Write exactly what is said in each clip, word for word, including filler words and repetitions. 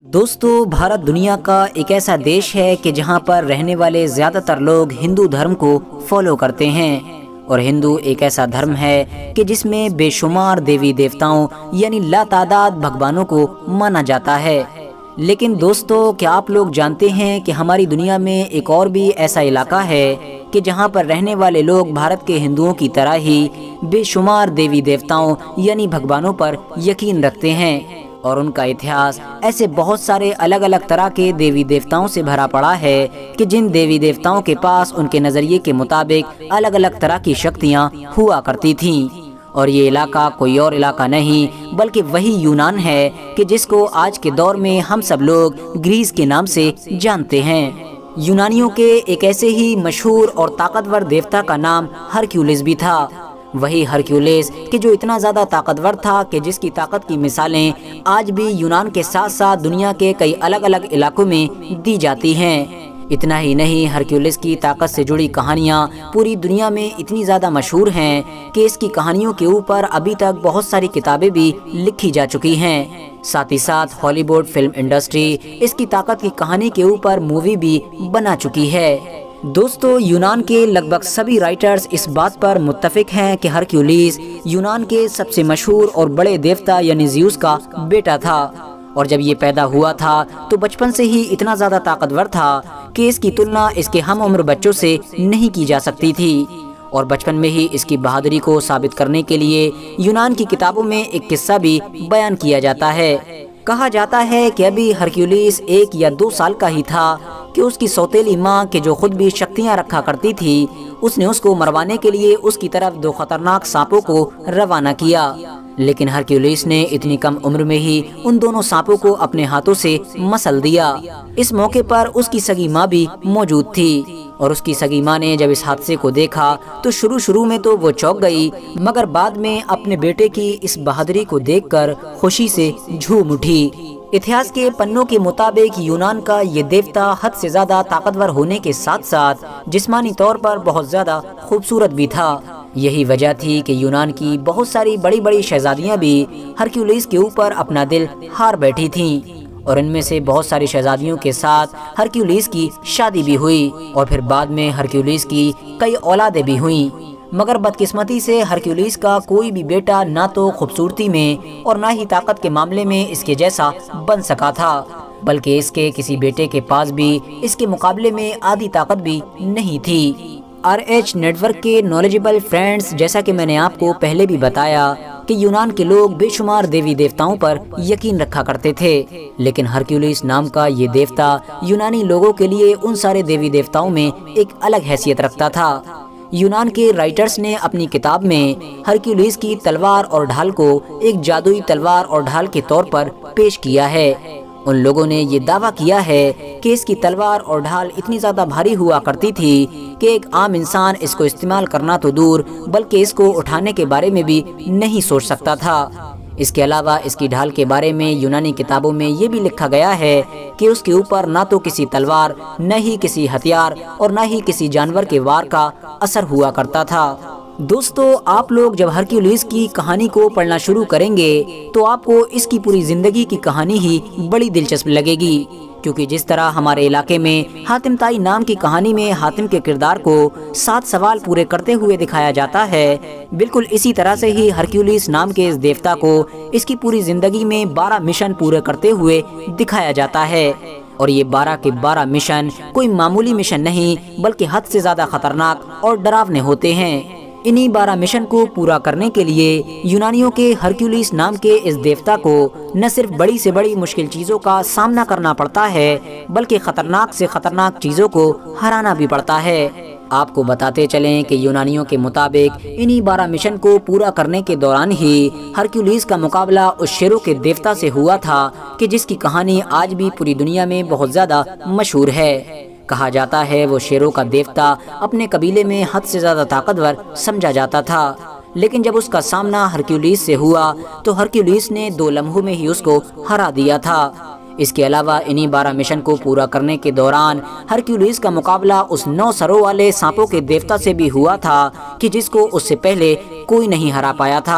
دوستو بھارت دنیا کا ایک ایسا دیش ہے کہ جہاں پر رہنے والے زیادہ تر لوگ ہندو دھرم کو فالو کرتے ہیں، اور ہندو ایک ایسا دھرم ہے کہ جس میں بے شمار دیوی دیوتاؤں یعنی لا تعداد بھگوانوں کو مانا جاتا ہے۔ لیکن دوستو کیا آپ لوگ جانتے ہیں کہ ہماری دنیا میں ایک اور بھی ایسا علاقہ ہے کہ جہاں پر رہنے والے لوگ بھارت کے ہندوؤں کی طرح ہی بے شمار دیوی دیوتاؤں یعنی بھگوانوں پر یقین رکھتے ہیں، اور ان کا اتہاس ایسے بہت سارے الگ الگ طرح کے دیوی دیوتاؤں سے بھرا پڑا ہے کہ جن دیوی دیوتاؤں کے پاس ان کے نظریے کے مطابق الگ الگ طرح کی شکتیاں ہوا کرتی تھیں۔ اور یہ علاقہ کوئی اور علاقہ نہیں بلکہ وہی یونان ہے کہ جس کو آج کے دور میں ہم سب لوگ گریس کے نام سے جانتے ہیں۔ یونانیوں کے ایک ایسے ہی مشہور اور طاقتور دیوتا کا نام ہرکیولس بھی تھا، وہی ہرکیولس کہ جو اتنا زیادہ طاقتور تھا کہ جس کی طاقت کی مثالیں آج بھی یونان کے ساتھ ساتھ دنیا کے کئی الگ الگ علاقوں میں دی جاتی ہیں۔ اتنا ہی نہیں، ہرکیولس کی طاقت سے جڑی کہانیاں پوری دنیا میں اتنی زیادہ مشہور ہیں کہ اس کی کہانیوں کے اوپر ابھی تک بہت ساری کتابیں بھی لکھی جا چکی ہیں۔ ساتھ ہی ساتھ ہالی ووڈ فلم انڈسٹری اس کی طاقت کی کہانی کے اوپر مووی بھی بنا چکی ہے۔ دوستو یونان کے لگ بھگ سبھی رائٹرز اس بات پر متفق ہیں کہ ہرکیولس یونان کے سب سے مشہور اور بڑے دیوتا یعنی زیوس کا بیٹا تھا، اور جب یہ پیدا ہوا تھا تو بچپن سے ہی اتنا زیادہ طاقتور تھا کہ اس کی تلنا اس کے ہم عمر بچوں سے نہیں کی جا سکتی تھی، اور بچپن میں ہی اس کی بہادری کو ثابت کرنے کے لیے یونان کی کتابوں میں ایک قصہ بھی بیان کیا جاتا ہے۔ کہا جاتا ہے کہ ابھی ہرکیولس ایک یا دو سال کا ہی تھا کہ اس کی سوتیلی ماں کہ جو خود بھی شکتیاں رکھا کرتی تھی، اس نے اس کو مروانے کے لیے اس کی طرف دو خطرناک سانپوں کو روانہ کیا، لیکن ہرکیولس نے اتنی کم عمر میں ہی ان دونوں سانپوں کو اپنے ہاتھوں سے مسل دیا۔ اس موقع پر اس کی سگی ماں بھی موجود تھی، اور اس کی سگی ماں نے جب اس حادثے کو دیکھا تو شروع شروع میں تو وہ چونک گئی، مگر بعد میں اپنے بیٹے کی اس بہادری کو دیکھ کر خوشی سے جھوم اٹھی۔ اتہاس کے پنوں کے مطابق یونان کا یہ دیوتا حد سے زیادہ طاقتور ہونے کے ساتھ ساتھ جسمانی طور پر بہت زیادہ خوبصورت بھی تھا۔ یہی وجہ تھی کہ یونان کی بہت ساری بڑی بڑی شہزادیاں بھی ہرکیولس کے اوپر اپنا دل ہار بیٹھی تھیں، اور ان میں سے بہت ساری شہزادیوں کے ساتھ ہرکیولس کی شادی بھی ہوئی، اور پھر بعد میں ہرکیولس کی کئی اولادیں بھی ہوئیں، مگر بدقسمتی سے ہرکیولس کا کوئی بھی بیٹا نہ تو خوبصورتی میں اور نہ ہی طاقت کے معاملے میں اس کے جیسا بن سکا تھا، بلکہ اس کے کسی بیٹے کے پاس بھی اس کے مقابلے میں آدھی طاقت بھی نہیں تھی۔ آر ایچ نیٹ ورک کے نالجبل فرینڈز، جیسا کہ میں نے آپ کو پہلے بھی بتایا کہ یونان کے لوگ بے شمار دیوی دیوتاؤں پر یقین رکھا کرتے تھے، لیکن ہرکیولس نام کا یہ دیوتا یونانی لوگوں کے لیے ان سارے دیوی دیوتاؤں میں ایک الگ حیثیت رکھتا تھا۔ یونان کے رائٹرز نے اپنی کتاب میں ہرکیولس کی تلوار اور ڈھال کو ایک جادوئی تلوار اور ڈھال کے طور پر پیش کیا ہے۔ ان لوگوں نے یہ دعویٰ کیا ہے کہ اس کی تلوار اور ڈھال اتنی زیادہ بھاری ہوا کرتی تھی کہ ایک عام انسان اس کو استعمال کرنا تو دور بلکہ اس کو اٹھانے کے بارے میں بھی نہیں سوچ سکتا تھا۔ اس کے علاوہ اس کی ڈھال کے بارے میں یونانی کتابوں میں یہ بھی لکھا گیا ہے کہ اس کے اوپر نہ تو کسی تلوار، نہ ہی کسی ہتھیار اور نہ ہی کسی جانور کے وار کا اثر ہوا کرتا تھا۔ دوستو آپ لوگ جب ہرکیولس کی کہانی کو پڑھنا شروع کریں گے تو آپ کو اس کی پوری زندگی کی کہانی ہی بڑی دلچسپ لگے گی، کیونکہ جس طرح ہمارے علاقے میں حاتم طائی نام کی کہانی میں حاتم کے کردار کو سات سوال پورے کرتے ہوئے دکھایا جاتا ہے، بالکل اسی طرح سے ہی ہرکیولس نام کے اس دیوتا کو اس کی پوری زندگی میں بارہ مشن پورے کرتے ہوئے دکھایا جاتا ہے، اور یہ بارہ کے بارہ مشن کوئی معمولی مشن نہیں بلکہ حد سے زیادہ خطرناک اور ڈراونے ہوتے ہیں۔ انہی بارہ مشن کو پورا کرنے کے لیے یونانیوں کے ہرکیولس نام کے اس دیوتا کو نہ صرف بڑی سے بڑی مشکل چیزوں کا سامنا کرنا پڑتا ہے بلکہ خطرناک سے خطرناک چیزوں کو ہرانا بھی پڑتا ہے۔ آپ کو بتاتے چلیں کہ یونانیوں کے مطابق انہی بارہ مشن کو پورا کرنے کے دوران ہی ہرکیولس کا مقابلہ اس شیروں کے دیوتا سے ہوا تھا کہ جس کی کہانی آج بھی پوری دنیا میں بہت زیادہ مشہور ہے۔ کہا جاتا ہے وہ شیروں کا دیوتا اپنے قبیلے میں حد سے زیادہ طاقتور سمجھا جاتا تھا، لیکن جب اس کا سامنا ہرکیولس سے ہوا تو ہرکیولس نے دو لمحوں میں ہی اس کو ہرا دیا تھا۔ اس کے علاوہ انہی بارہ مشن کو پورا کرنے کے دوران ہرکیولس کا مقابلہ اس نو سروں والے سانپوں کے دیوتا سے بھی ہوا تھا کہ جس کو اس سے پہلے کوئی نہیں ہرا پایا تھا۔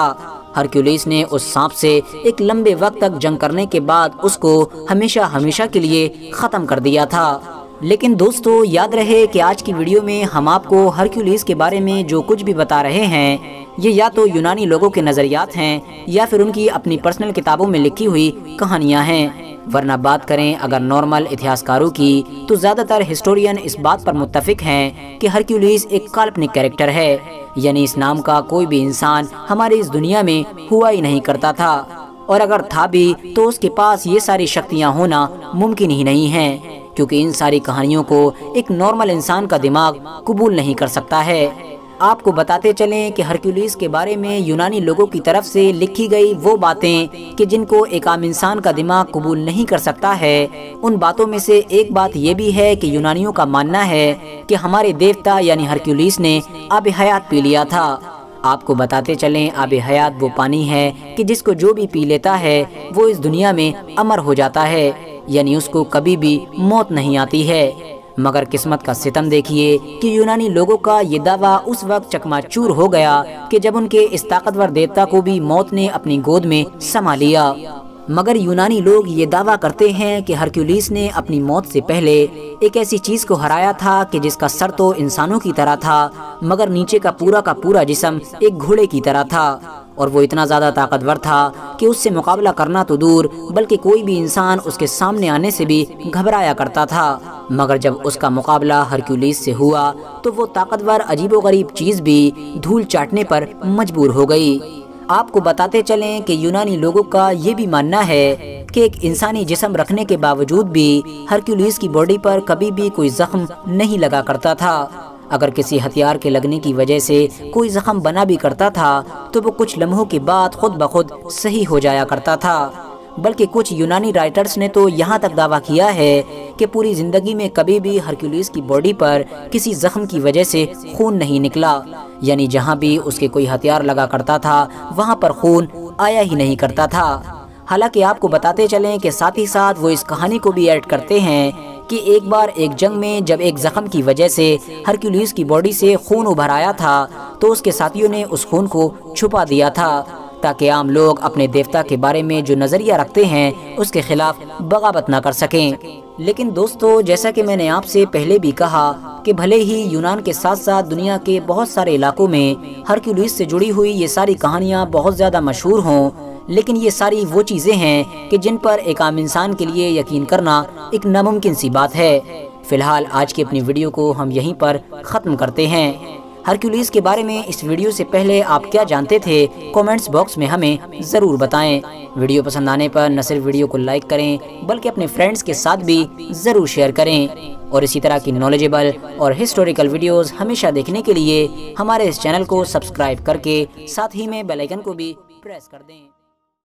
ہرکیولیس نے اس سانپ سے ایک لمبے وقت تک جنگ کرنے کے بعد اس کو ہمیشہ ہمیشہ کے لیے ختم کر دیا تھا۔ لیکن دوستو یاد رہے کہ آج کی ویڈیو میں ہم آپ کو ہرکیولیس کے بارے میں جو کچھ بھی بتا رہے ہیں یہ یا تو یونانی لوگوں کے نظریات ہیں یا پھر ان کی اپنی پرسنل کتابوں میں لکھی ہوئی کہانیاں ہیں، ورنہ بات کریں اگر نارمل اتہاسکاروں کی تو زیادہ تر ہسٹورین اس بات پر متفق ہیں کہ ہرکیولیس ایک کالپنک کریکٹر ہے، یعنی اس نام کا کوئی بھی انسان ہماری اس دنیا میں ہوا ہی نہیں کرتا تھا، اور اگر تھا بھی تو اس کے پاس یہ ساری شکتیاں ہونا ممکن ہی نہیں ہیں، کیونکہ ان ساری کہانیوں کو ایک نارمل انسان کا دماغ قبول نہیں کر سکتا ہے۔ آپ کو بتاتے چلیں کہ ہرکیولیس کے بارے میں یونانی لوگوں کی طرف سے لکھی گئی وہ باتیں کہ جن کو ایک عام انسان کا دماغ قبول نہیں کر سکتا ہے، ان باتوں میں سے ایک بات یہ بھی ہے کہ یونانیوں کا ماننا ہے کہ ہمارے دیوتا یعنی ہرکیولیس نے آب حیات پی لیا تھا۔ آپ کو بتاتے چلیں آب حیات وہ پانی ہے کہ جس کو جو بھی پی لیتا ہے وہ اس دنیا میں امر ہو جاتا ہے، یعنی اس کو کبھی بھی موت نہیں آتی ہے۔ مگر قسمت کا ستم دیکھیے کہ یونانی لوگوں کا یہ دعویٰ اس وقت چکما چور ہو گیا کہ جب ان کے اس طاقتور دیوتا کو بھی موت نے اپنی گود میں سما لیا۔ مگر یونانی لوگ یہ دعویٰ کرتے ہیں کہ ہرکیولیس نے اپنی موت سے پہلے ایک ایسی چیز کو ہرایا تھا کہ جس کا سر تو انسانوں کی طرح تھا مگر نیچے کا پورا کا پورا جسم ایک گھوڑے کی طرح تھا، اور وہ اتنا زیادہ طاقتور تھا کہ اس سے مقابلہ کرنا تو دور بلکہ کوئی بھی انسان اس کے سامنے آنے سے بھی گھبرایا کرتا تھا۔ مگر جب اس کا مقابلہ ہرکیولیس سے ہوا تو وہ طاقتور عجیب و غریب چیز بھی دھول چاٹنے پر مجبور ہو گئی۔ آپ کو بتاتے چلیں کہ یونانی لوگوں کا یہ بھی ماننا ہے کہ ایک انسانی جسم رکھنے کے باوجود بھی ہرکیولیس کی باڈی پر کبھی بھی کوئی زخم نہیں لگا کرتا تھا۔ اگر کسی ہتھیار کے لگنے کی وجہ سے کوئی زخم بنا بھی کرتا تھا تو وہ کچھ لمحوں کے بعد خود بخود صحیح ہو جایا کرتا تھا، بلکہ کچھ یونانی رائٹرز نے تو یہاں تک دعویٰ کیا ہے کہ پوری زندگی میں کبھی بھی ہرکیولیس کی باڈی پر کسی زخم کی وجہ سے خون نہیں نکلا، یعنی جہاں بھی اس کے کوئی ہتھیار لگا کرتا تھا وہاں پر خون آیا ہی نہیں کرتا تھا۔ حالانکہ آپ کو بتاتے چلیں کہ ساتھ ہی ساتھ وہ اس کہانی کو بھی ایڈ کرتے ہیں کہ ایک بار ایک جنگ میں جب ایک زخم کی وجہ سے ہرکیولیس کی باڈی سے خون ابھر آیا تھا تو اس کے ساتھیوں نے اس خون کو چھپا دیا تھا تاکہ عام لوگ اپنے دیوتا کے بارے میں جو نظریہ رکھتے ہیں اس کے خلاف بغاوت نہ کر سکیں۔ لیکن دوستو جیسا کہ میں نے آپ سے پہلے بھی کہا کہ بھلے ہی یونان کے ساتھ ساتھ دنیا کے بہت سارے علاقوں میں ہرکیولیس سے جڑی ہوئی یہ ساری کہانیاں بہت زیادہ مشہور ہوں، لیکن یہ ساری وہ چیزیں ہیں کہ جن پر ایک عام انسان کے لیے یقین کرنا ایک ناممکن سی بات ہے۔ فی الحال آج کی اپنی ویڈیو کو ہم یہیں پر ختم کرتے ہیں۔ ہرکیولیس کے بارے میں اس ویڈیو سے پہلے آپ کیا جانتے تھے کومنٹس باکس میں ہمیں ضرور بتائیں۔ ویڈیو پسند آنے پر نہ صرف ویڈیو کو لائک کریں بلکہ اپنے فرینڈز کے ساتھ بھی ضرور شیئر کریں، اور اسی طرح کی نالجیبل اور ہسٹوریکل ویڈیوز ہمیشہ دیکھنے کے لیے ہمارے اس چینل کو سبسکرائب کر کے ساتھ ہی میں بیل آئیکن کو بھی پریس کر دیں۔